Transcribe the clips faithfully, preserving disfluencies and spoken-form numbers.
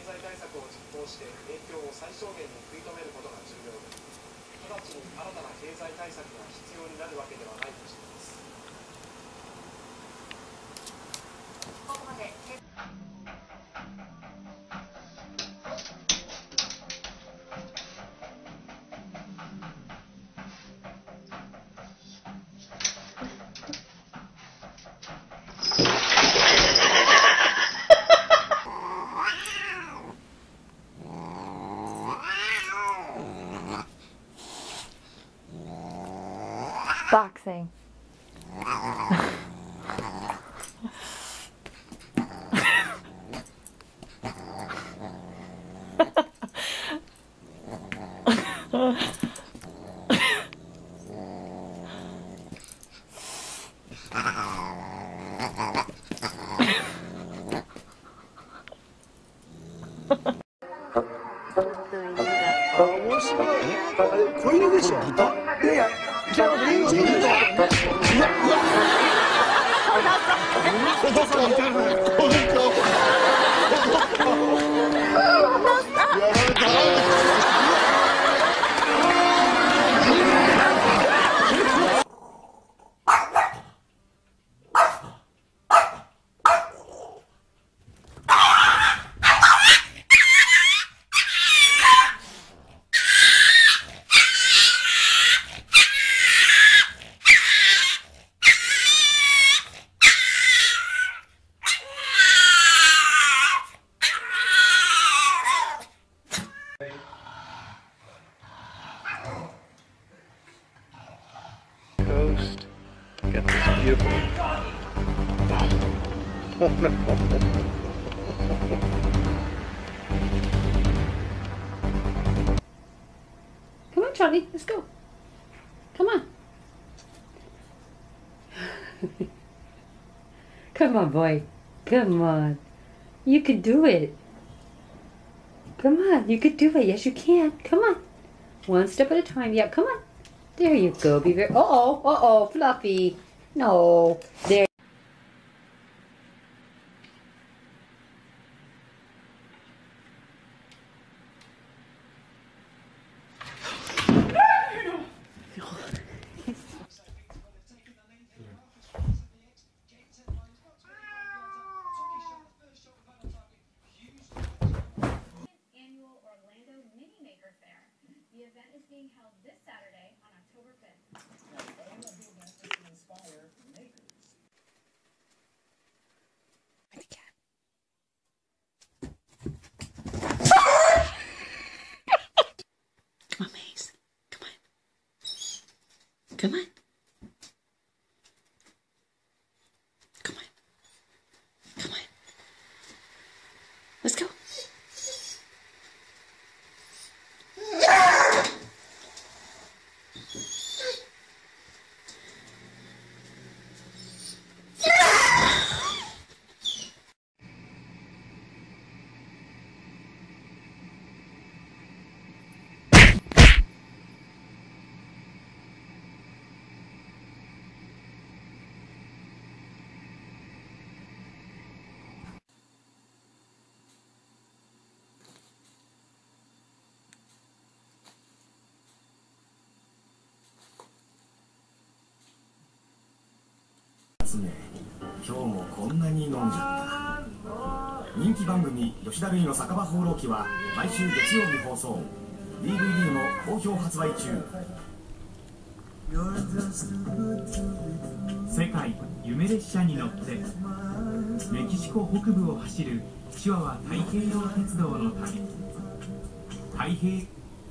済対策を実行して影響を最小限に食い止めることが重要で、直ちに新たな経済対策が必要になるわけではないとしています。ここまで boxing. Coast. Got this beautiful. Oh, no. Come on, Charlie, let's go. Come on. Come on, boy. Come on. You can do it. Come on, you can do it. Yes, you can. Come on. One step at a time. Yep, come on. There you go. Be very. Uh oh, uh oh, Fluffy. No. There. The event is being held this Saturday on October fifth. The event is to inspire makers. Come on, Maze. Come on. Come on. Come on. Come on. Let's go. 今日もこんなに飲んじゃった。人気番組吉田類の酒場放浪記は毎週月曜日放送。 ディーブイディー も好評発売中。 世界夢列車に乗ってメキシコ北部を走るチワワ太平洋鉄道の旅。太平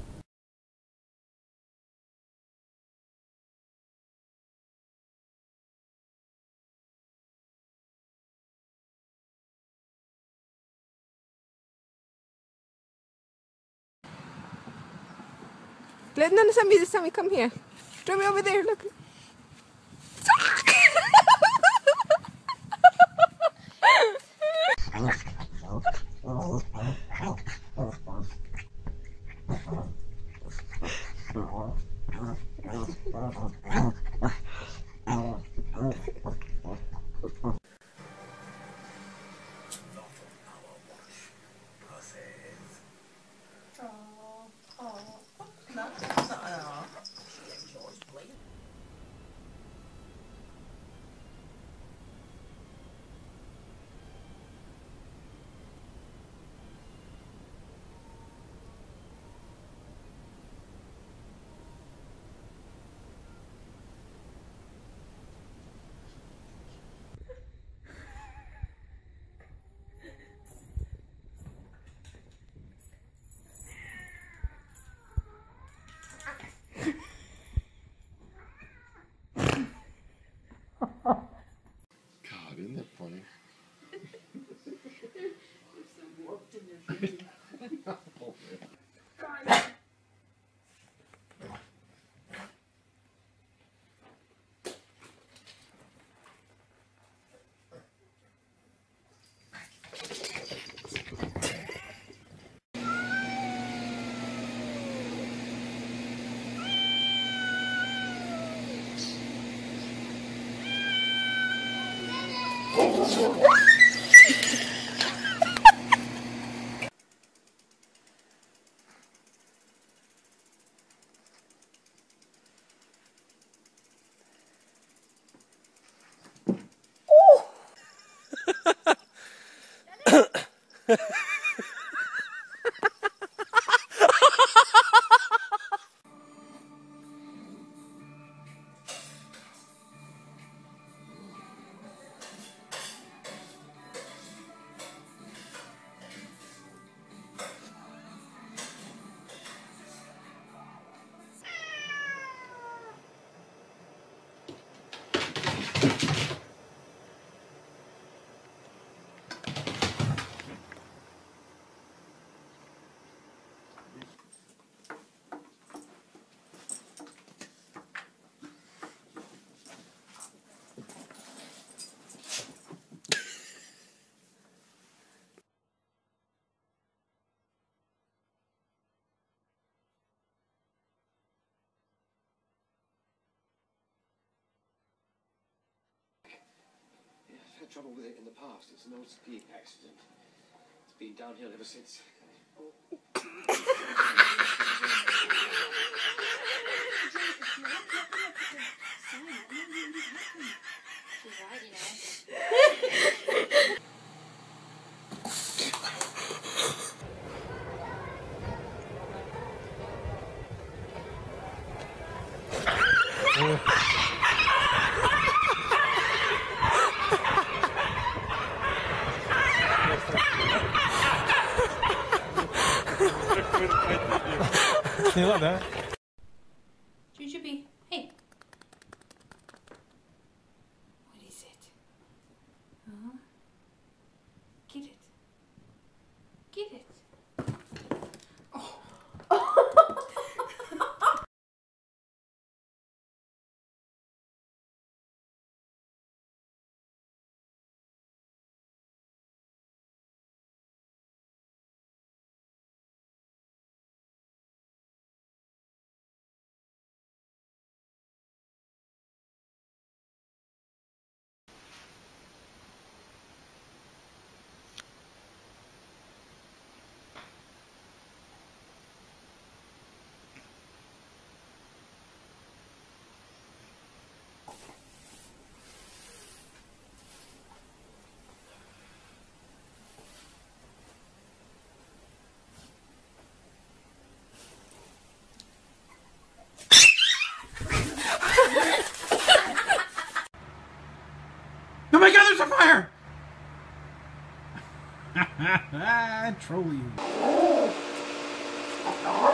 Let none of some this time come here. Throw me over there, look. I've had trouble with it in the past. It's an old skiing accident. It's been downhill ever since. Jujubee, hey. What is it? Huh? Get it. Get it. Oh my god, there's a fire! I troll you.